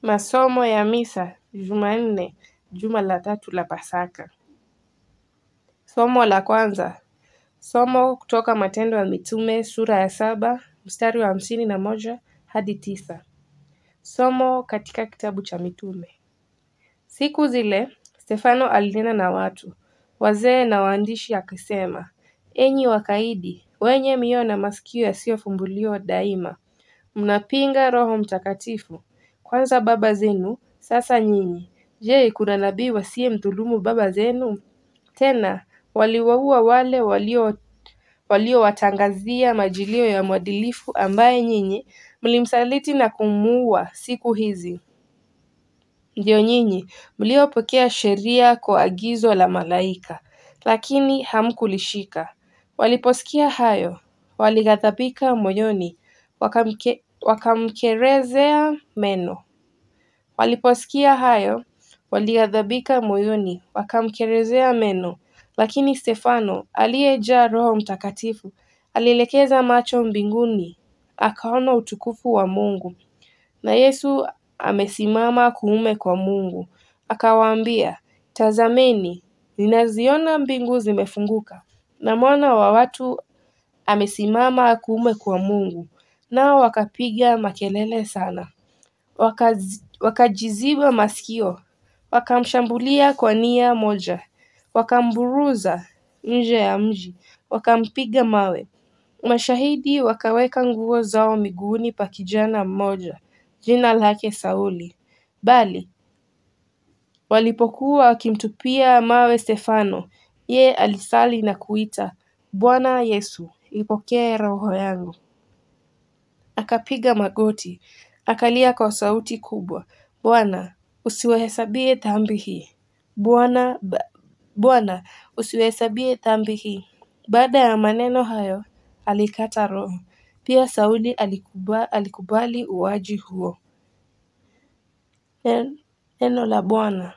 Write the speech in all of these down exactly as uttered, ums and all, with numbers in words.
Masomo ya misa, Jumanne Juma la Tatu la pasaka. Somo la kwanza. Somo kutoka Matendo ya Mitume sura ya saba, mstari wa hamsini na moja hadi tisa. Somo katika kitabu cha Mitume. Siku zile, Stefano alinena na watu, wazee na waandishi akisema, enyi wakaidi, wenye mioyo na masikio yasiyofumbuliwa daima, mnapinga Roho Mtakatifu. Kwanza baba zenu, sasa nyinyi. Je, kuna nabii wasiyemdhulumu baba zenu? Tena waliwaua wale walio waliowatangazia majilio ya mwadilifu, ambaye nyinyi mlimsaliti na kumuua siku hizi. Ndio nyinyi mliopokea sheria kwa agizo la malaika, lakini hamkulishika. Waliposikia hayo, walighadhabika moyoni, wakamke, wakamkerezea meno. Waliposikia hayo, walighadhabika moyoni, wakamkerezea meno. Lakini Stefano, aliyejaa Roho Mtakatifu, alielekeza macho mbinguni, akaona utukufu wa Mungu, na Yesu amesimama kuume kwa Mungu. Akawaambia, tazameni, ninaziona mbingu zimefunguka, na Mwana wa Watu amesimama kuume kwa Mungu. Nao wakapiga makelele sana, Wakaz, wakajiziba masikio, wakamshambulia kwa nia moja, wakamburuza nje ya mji, wakampiga mawe. Mashahidi wakaweka nguo zao miguuni pa kijana mmoja, jina lake Sauli. Bali walipokuwa wakimtupia mawe Stefano, ye alisali na kuita, Bwana Yesu, ipokee roho yangu. Akapiga magoti, akalia kwa sauti kubwa, Bwana, usiwahesabie dhambi hii. Bwana, Bwana, usiwahesabie dhambi hii. Baada ya maneno hayo, alikata roho. Pia Sauli alikubali, alikubali uaji huo. Neno la Bwana.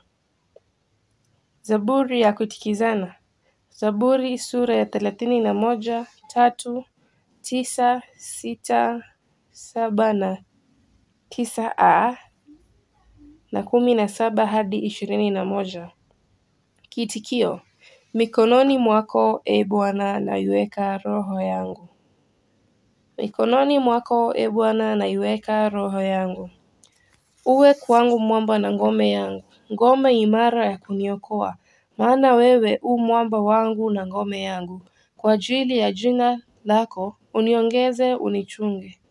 Zaburi ya kutikizana. Zaburi sura ya thelathini na moja, tatu, tisa, sita, saba na tisa a na kumi na saba hadi ishirini na moja. Kiitikio: mikononi mwako, e Bwana, naiweka roho yangu. Mikononi mwako, e Bwana, naiweka roho yangu. Uwe kwangu mwamba na ngome yangu, ngome imara ya kuniokoa, maana wewe u mwamba wangu na ngome yangu. Kwa ajili ya jina lako uniongeze, unichunge.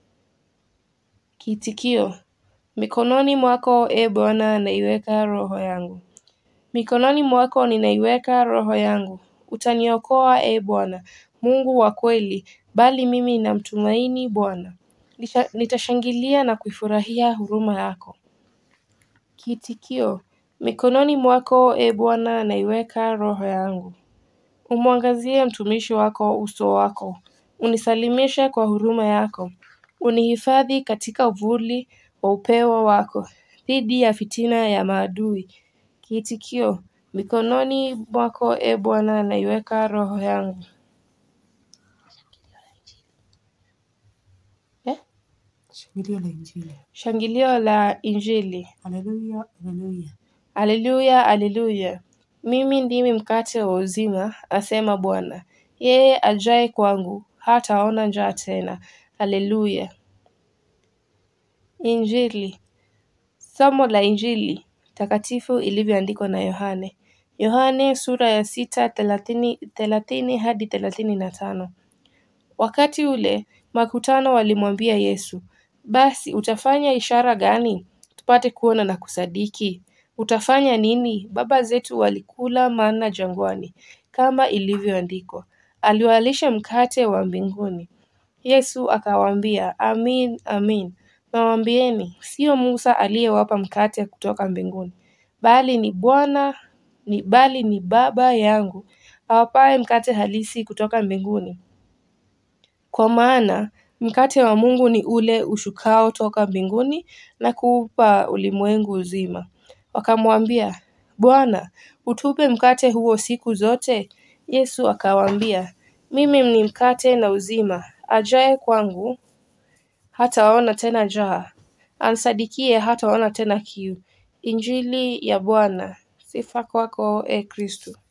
Kiitikio: mikononi mwako, e Bwana, naiweka roho yangu. Mikononi mwako ninaiweka roho yangu. Utaniokoa, e Bwana, Mungu wa kweli, bali mimi namtumaini Bwana. Nitashangilia na kuifurahia huruma yako. Kiitikio: mikononi mwako, e Bwana, naiweka roho yangu. Umwangazie mtumishi wako uso wako, unisalimishe kwa huruma yako. Unihifadhi katika uvuli wa upeo wako, dhidi ya fitina ya maadui. Kiitikio: mikononi mwako, e Bwana, naiweka roho yangu. Eh? Shangilio la Injili. Shangilio la Injili. Haleluya, haleluya. Haleluya, haleluya. Mimi ndimi mkate wa uzima, asema Bwana. Yeye ajaye kwangu hataona njaa tena. Haleluya. Injili. Somo la Injili takatifu ilivyoandikwa na Yohane. Yohane sura ya sita, thelathini, thelathini hadi thelathini na tano. Wakati ule makutano walimwambia Yesu, basi utafanya ishara gani tupate kuona na kusadiki? Utafanya nini? Baba zetu walikula mana jangwani, kama ilivyoandikwa, aliwalisha mkate wa mbinguni. Yesu akawaambia, amin, amin, nawaambieni, sio Musa aliyewapa mkate kutoka mbinguni, bali ni Bwana, ni bali ni Baba yangu awapaye mkate halisi kutoka mbinguni. Kwa maana mkate wa Mungu ni ule ushukao toka mbinguni na kuupa ulimwengu uzima. Wakamwambia, Bwana, utupe mkate huo siku zote? Yesu akawaambia, mimi ni mkate na uzima. Ajaye kwangu hataona tena njaa, Ansadikiye hataona tena kiu. Injili ya Bwana. Sifa kwako, e Kristo.